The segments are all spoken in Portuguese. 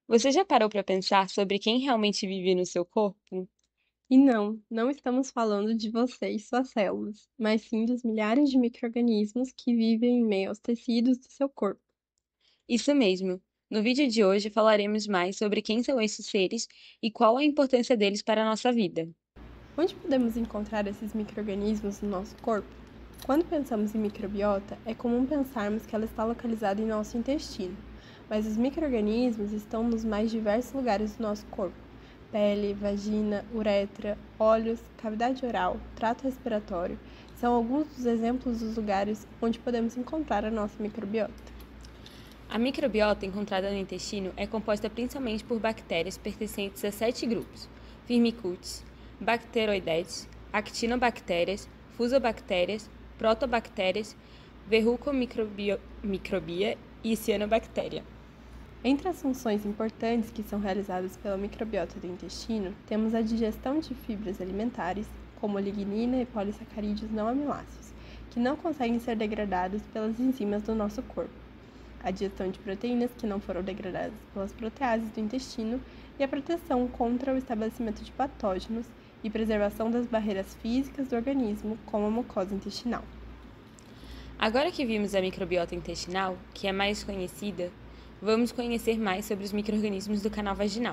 Você já parou para pensar sobre quem realmente vive no seu corpo? E não, não estamos falando de você e suas células, mas sim dos milhares de micro-organismos que vivem em meio aos tecidos do seu corpo. Isso mesmo. No vídeo de hoje falaremos mais sobre quem são esses seres e qual a importância deles para a nossa vida. Onde podemos encontrar esses micro-organismos no nosso corpo? Quando pensamos em microbiota, é comum pensarmos que ela está localizada em nosso intestino, mas os micro-organismos estão nos mais diversos lugares do nosso corpo: pele, vagina, uretra, olhos, cavidade oral, trato respiratório. São alguns dos exemplos dos lugares onde podemos encontrar a nossa microbiota. A microbiota encontrada no intestino é composta principalmente por bactérias pertencentes a 7 grupos: Firmicutes, Bacteroidetes, Actinobactérias, Fusobactérias, Protobactérias, Verrucomicrobia e Cianobactéria. Entre as funções importantes que são realizadas pela microbiota do intestino, temos a digestão de fibras alimentares, como lignina e polissacarídeos não amiláceos, que não conseguem ser degradados pelas enzimas do nosso corpo, a digestão de proteínas que não foram degradadas pelas proteases do intestino e a proteção contra o estabelecimento de patógenos e preservação das barreiras físicas do organismo, como a mucosa intestinal. Agora que vimos a microbiota intestinal, que é mais conhecida, vamos conhecer mais sobre os micro-organismos do canal vaginal.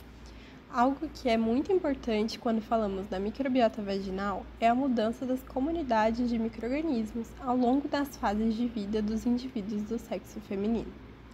Algo que é muito importante quando falamos da microbiota vaginal é a mudança das comunidades de micro-organismos ao longo das fases de vida dos indivíduos do sexo feminino.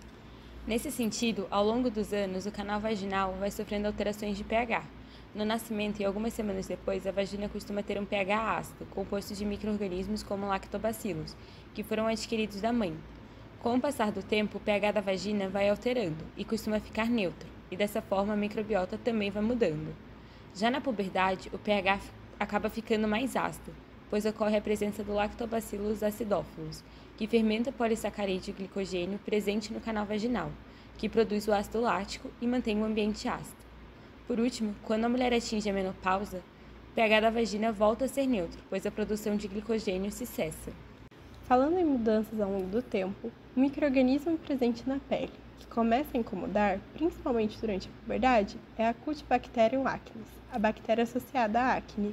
Nesse sentido, ao longo dos anos, o canal vaginal vai sofrendo alterações de pH. No nascimento e algumas semanas depois, a vagina costuma ter um pH ácido, composto de micro-organismos como lactobacilos, que foram adquiridos da mãe. Com o passar do tempo, o pH da vagina vai alterando e costuma ficar neutro, e dessa forma a microbiota também vai mudando. Já na puberdade, o pH acaba ficando mais ácido, pois ocorre a presença do Lactobacillus acidófilos, que fermenta o polissacarídeo glicogênio presente no canal vaginal, que produz o ácido lático e mantém o ambiente ácido. Por último, quando a mulher atinge a menopausa, o pH da vagina volta a ser neutro, pois a produção de glicogênio se cessa. Falando em mudanças ao longo do tempo, o micro-organismo presente na pele, que começa a incomodar, principalmente durante a puberdade, é a Cutibacterium acnes, a bactéria associada à acne.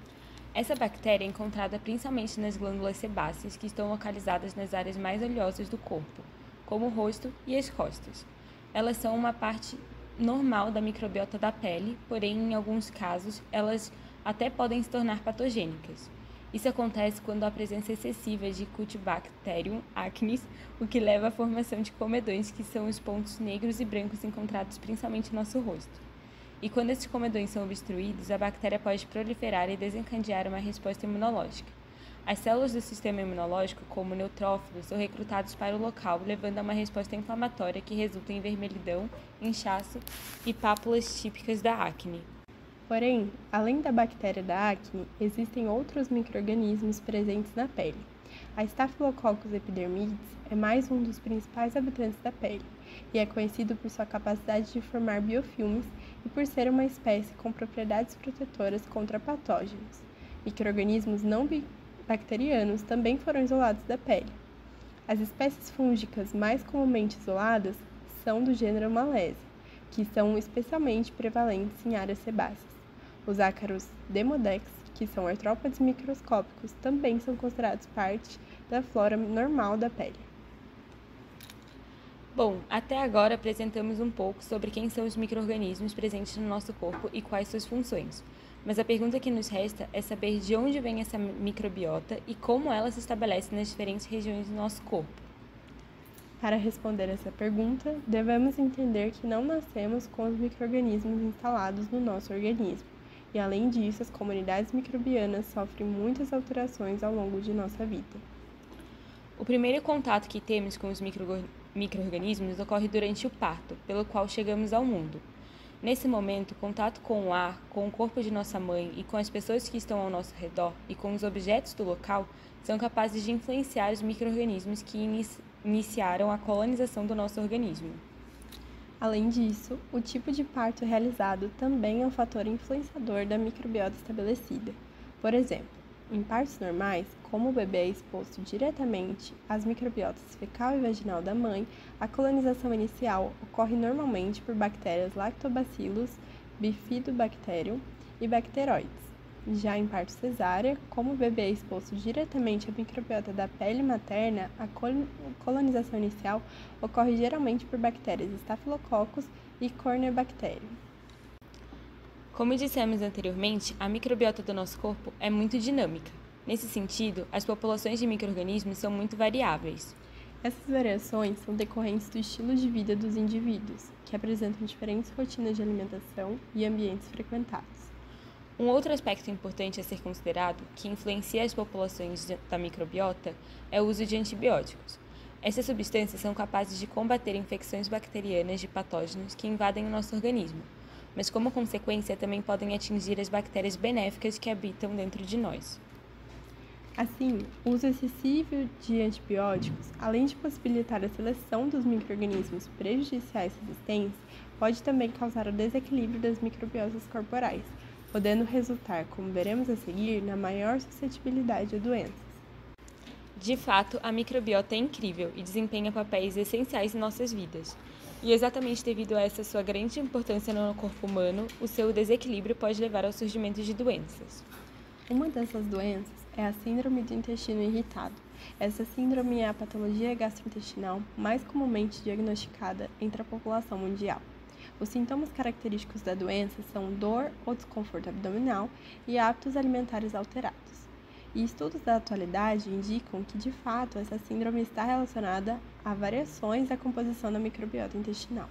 Essa bactéria é encontrada principalmente nas glândulas sebáceas, que estão localizadas nas áreas mais oleosas do corpo, como o rosto e as costas. Elas são uma parte normal da microbiota da pele, porém, em alguns casos, elas até podem se tornar patogênicas. Isso acontece quando há presença excessiva de Cutibacterium acnes, o que leva à formação de comedões, que são os pontos negros e brancos encontrados principalmente no nosso rosto. E quando esses comedões são obstruídos, a bactéria pode proliferar e desencadear uma resposta imunológica. As células do sistema imunológico, como neutrófilos, são recrutados para o local, levando a uma resposta inflamatória que resulta em vermelhidão, inchaço e pápulas típicas da acne. Porém, além da bactéria da acne, existem outros micro-organismos presentes na pele. A Staphylococcus epidermidis é mais um dos principais habitantes da pele e é conhecido por sua capacidade de formar biofilmes e por ser uma espécie com propriedades protetoras contra patógenos. Micro-organismos não bacterianos também foram isolados da pele. As espécies fúngicas mais comumente isoladas são do gênero Malésia, que são especialmente prevalentes em áreas sebáceas. Os ácaros Demodex, que são artrópodes microscópicos, também são considerados parte da flora normal da pele. Bom, até agora apresentamos um pouco sobre quem são os micro-organismos presentes no nosso corpo e quais suas funções. Mas a pergunta que nos resta é saber de onde vem essa microbiota e como ela se estabelece nas diferentes regiões do nosso corpo. Para responder essa pergunta, devemos entender que não nascemos com os micro-organismos instalados no nosso organismo, e além disso, as comunidades microbianas sofrem muitas alterações ao longo de nossa vida. O primeiro contato que temos com os micro-organismos ocorre durante o parto, pelo qual chegamos ao mundo. Nesse momento, o contato com o ar, com o corpo de nossa mãe e com as pessoas que estão ao nosso redor e com os objetos do local são capazes de influenciar os micro-organismos que iniciaram a colonização do nosso organismo. Além disso, o tipo de parto realizado também é um fator influenciador da microbiota estabelecida. Por exemplo, Em partos normais, como o bebê é exposto diretamente às microbiotas fecal e vaginal da mãe, a colonização inicial ocorre normalmente por bactérias Lactobacillus, Bifidobacterium e bacteroides. Já em parto cesárea, como o bebê é exposto diretamente à microbiota da pele materna, a colonização inicial ocorre geralmente por bactérias Staphylococcus e Corynebacterium. Como dissemos anteriormente, a microbiota do nosso corpo é muito dinâmica. Nesse sentido, as populações de micro-organismos são muito variáveis. Essas variações são decorrentes do estilo de vida dos indivíduos, que apresentam diferentes rotinas de alimentação e ambientes frequentados. Um outro aspecto importante a ser considerado, que influencia as populações da microbiota, é o uso de antibióticos. Essas substâncias são capazes de combater infecções bacterianas de patógenos que invadem o nosso organismo, mas como consequência também podem atingir as bactérias benéficas que habitam dentro de nós. Assim, o uso excessivo de antibióticos, além de possibilitar a seleção dos micro-organismos prejudiciais resistentes, pode também causar o desequilíbrio das microbiotas corporais, podendo resultar, como veremos a seguir, na maior suscetibilidade a doenças. De fato, a microbiota é incrível e desempenha papéis essenciais em nossas vidas. E exatamente devido a essa sua grande importância no corpo humano, o seu desequilíbrio pode levar ao surgimento de doenças. Uma dessas doenças é a síndrome do intestino irritado. Essa síndrome é a patologia gastrointestinal mais comumente diagnosticada entre a população mundial. Os sintomas característicos da doença são dor ou desconforto abdominal e hábitos alimentares alterados. E estudos da atualidade indicam que, de fato, essa síndrome está relacionada a variações da composição da microbiota intestinal.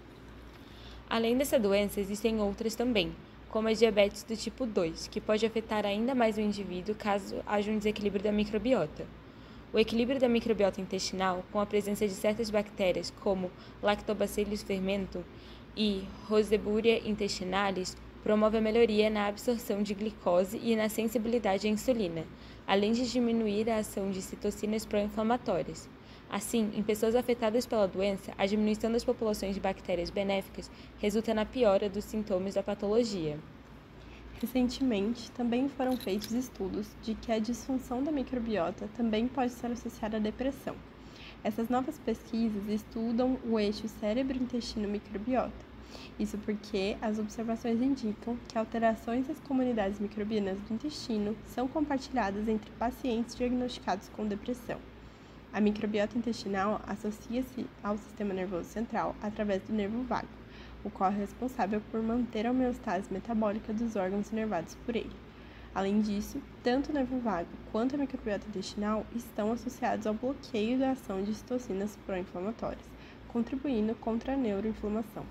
Além dessa doença, existem outras também, como a diabetes do tipo 2, que pode afetar ainda mais o indivíduo caso haja um desequilíbrio da microbiota. O equilíbrio da microbiota intestinal, com a presença de certas bactérias como Lactobacillus fermentum e Roseburia intestinalis, promove a melhoria na absorção de glicose e na sensibilidade à insulina, além de diminuir a ação de citocinas pró-inflamatórias. Assim, em pessoas afetadas pela doença, a diminuição das populações de bactérias benéficas resulta na piora dos sintomas da patologia. Recentemente, também foram feitos estudos de que a disfunção da microbiota também pode ser associada à depressão. Essas novas pesquisas estudam o eixo cérebro-intestino-microbiota. Isso porque as observações indicam que alterações das comunidades microbianas do intestino são compartilhadas entre pacientes diagnosticados com depressão. A microbiota intestinal associa-se ao sistema nervoso central através do nervo vago, o qual é responsável por manter a homeostase metabólica dos órgãos inervados por ele. Além disso, tanto o nervo vago quanto a microbiota intestinal estão associados ao bloqueio da ação de citocinas pró-inflamatórias, contribuindo contra a neuroinflamação.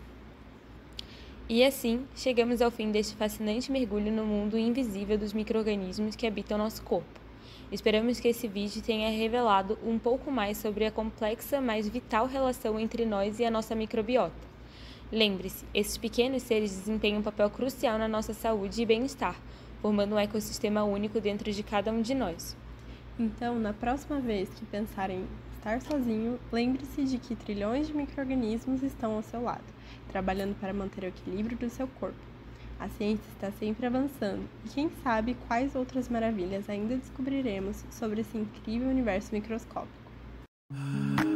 E assim, chegamos ao fim deste fascinante mergulho no mundo invisível dos micro-organismos que habitam nosso corpo. Esperamos que esse vídeo tenha revelado um pouco mais sobre a complexa, mas vital relação entre nós e a nossa microbiota. Lembre-se, esses pequenos seres desempenham um papel crucial na nossa saúde e bem-estar, formando um ecossistema único dentro de cada um de nós. Então, na próxima vez que pensar em estar sozinho, lembre-se de que trilhões de micro-organismos estão ao seu lado, trabalhando para manter o equilíbrio do seu corpo. A ciência está sempre avançando, e quem sabe quais outras maravilhas ainda descobriremos sobre esse incrível universo microscópico.